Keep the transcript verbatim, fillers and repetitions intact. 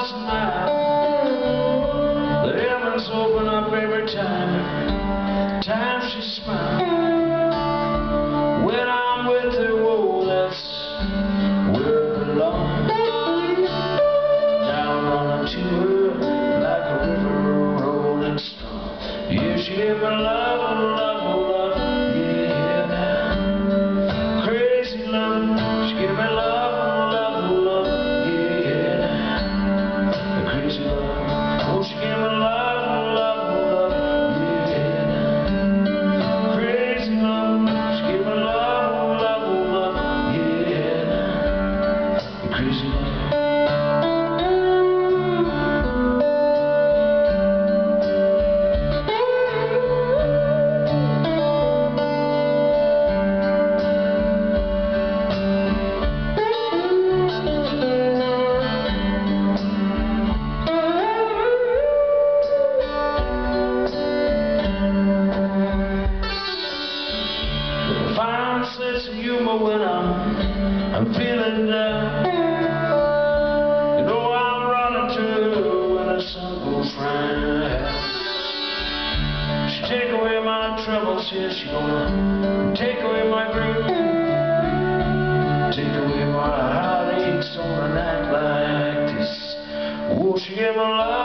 stars tonight. The heavens open up every time, time she smiles. When I'm with her, whoa, that's where I belong. Now I'm running to her like a river rolling strong. Yeah, she gave me love, love, love, yeah, now. Crazy love, she gave me love, love, love, yeah, now. Crazy love, oh, she gave me love, love, love, yeah, now. Crazy love, she gave me love, love, love, yeah, now. Crazy love. Find sense of humor when I'm, I'm feeling down. You know I'm running to her when the sun goes round. She take away my troubles, yeah, she gonna take away my grief, take away my heartaches on a night like this. Oh, she gave me love.